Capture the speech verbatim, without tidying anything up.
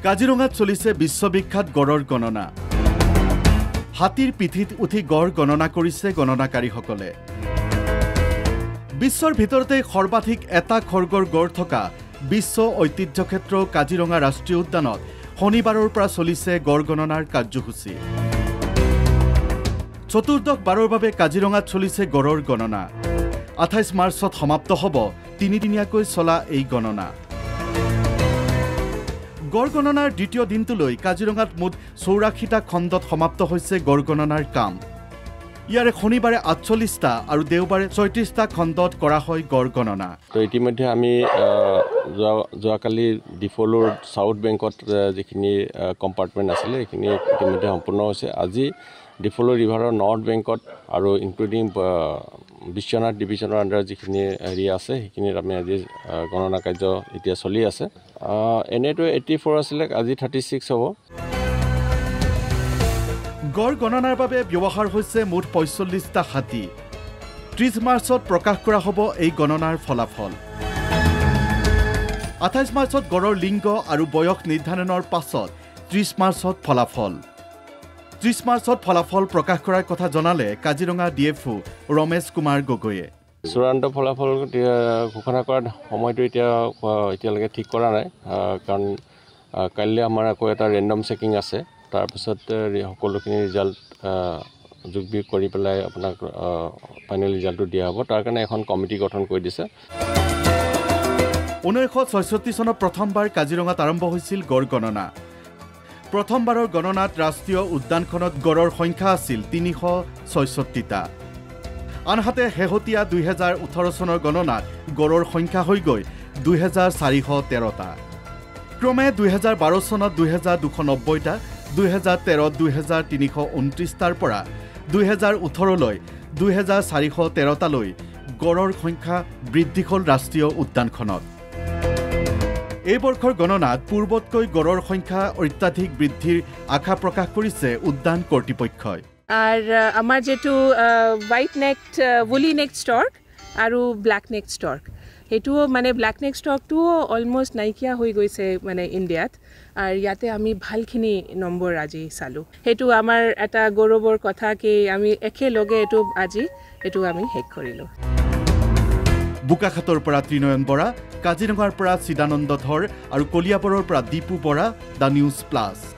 কাজিৰঙাত চলিছে বিশ্ববিখ্যাত গড়ৰ গণনা হাতীৰ পিঠিত উঠি গড় গণনা কৰিছে গণনাকাৰীসকলে বিশ্বৰ ভিতৰতে সৰ্বাধিক এটা খৰ্গৰ গড় থকা বিশ্ব ঐতিহ্য ক্ষেত্ৰ কাজিৰঙা ৰাষ্ট্ৰীয় উদ্যানত শনিবাৰৰ পৰা চলিছে গড় গণনাৰ কাৰ্যসূচী চতুৰ্দশ বাৰৰ বাবে কাজিৰঙাত চলিছে গড়ৰ গণনা আঠাইছ মাৰ্চত সমাপ্ত হ'ব তিনিদিনীয়াকৈ চলা এই গণনা গড় গণনাৰ দ্বিতীয় দিনটোলৈ কাজিৰঙাত মুঠ চৌৰাশীটা খণ্ডত সমাপ্ত হৈছে গড় গণনাৰ কাম ইয়াৰে শনিবাৰে আঠচল্লিছটা আৰু দেওবাৰে ছয়ত্ৰিছটা খণ্ডত কৰা হয় গড় গণনা তো ইতিমধ্যে আমি যোৱাকালি ডিফলৰ সাউথ বেংকত যিখিনি কম্পাৰ্টমেণ্ট আছিলে সেইখিনি ইতিমধ্যে সম্পূৰ্ণ হৈছে আজি ডিফলৰ ৰিভাৰৰ নৰ্থ বেংকত আৰু ইনক্লুডিং বিশ্বনাথ ডিভিজনৰ আণ্ডাৰ যিখিনি এৰিয়া আছে সেইখিনিত আমি আজি গণনা কাৰ্য এতিয়া চলি আছে এনেটো এইটি ফ'ৰ আছিলে আজি থাৰ্টি ছিক্স হ'ব গড় গণনাৰ বাবে ব্যৱহাৰ হৈছে মুঠ পঁয়চল্লিছটা হাতী ত্ৰিছ মাৰ্চত প্ৰকাশ কৰা হ'ব এই গণনাৰ ফলাফল আঠাইছ মাৰ্চত গড়ৰ লিংগ আৰু বয়স নিৰ্ধাৰণৰ পাছত ত্ৰিছ মাৰ্চত ফলাফল ত্ৰিছ মাৰ্চত ফলাফল প্ৰকাশ কৰাৰ কথা জনালে Kaziranga D F O' Ramesh Kumar গগৈয়ে চূড়ান্ত ফলাফল ঘোষণা কৰাৰ সময়টো এতিয়া এতিয়ালৈকে ঠিক কৰা নাই কাৰণ কাইলৈ আমাৰ আকৌ এটা ৰেণ্ডম চেকিং আছে তাৰপিছত সকলোখিনি ৰিজাল্ট যোগ বিয়োগ কৰি পেলাই আপোনাক ফাইনেল ৰিজাল্টটো দিয়া হ'ব তাৰ কাৰণে এখন কমিটি গঠন কৰি দিছে ঊনৈছশ ছয়ষষ্ঠি চনত প্ৰথমবাৰ কাজিৰঙাত আৰম্ভ হৈছিল গড় গণনা প্ৰথমবাৰৰ গণনাত ৰাষ্ট্ৰীয় উদ্যানখনত গড়ৰ সংখ্যা আছিল তিনিশ ছয়ষষ্ঠিটা আনহাতে শেহতীয়া দুই হাজাৰ ওঠৰ চনৰ গণনাত গড়ৰ সংখ্যা হৈ গৈ দুই হাজাৰ চাৰিশ তেৰটা ক্ৰমে দুই হাজাৰ বাৰ চনত দুই হাজাৰ দুশ নব্বৈটা দুই হাজাৰ তেৰত দুই হাজাৰ তিনিশ ঊনত্ৰিছটাৰ পৰা দুই হাজাৰ ওঠৰলৈ দুই হাজাৰ চাৰিশ তেৰটালৈ গড়ৰ সংখ্যা বৃদ্ধি হ'ল ৰাষ্ট্ৰীয় উদ্যানখনত এই বৰ্ষৰ গণনাত পূৰ্বতকৈ গড়ৰ সংখ্যা অত্যাধিক বৃদ্ধিৰ আশা প্ৰকাশ কৰিছে উদ্যান কৰ্তৃপক্ষই আর আমার যেটো white necked woolly necked stork আর ব্ল্যাক নেকড স্টর্ক সেইটোও মানে ব্ল্যাক নেকড স্টর্কটোও অলমোস্ট নাইকিয়া হৈ গৈছে মানে ইণ্ডিয়াত আর ইয়াতে আমি ভালখিনি নম্বৰ আজি চালো সেইটো আমাৰ এটা গৌৰৱৰ কথা কি আমি একেলগে এইটো আজি এইটো আমি শেষ কৰিলো বুকাখাতৰ পৰা ত্ৰিনয়ন বৰা কাজিৰঙাৰ পৰা চিদানন্দ ধৰ আৰু কলিয়াবৰৰ পৰা Dipu Bora the News plus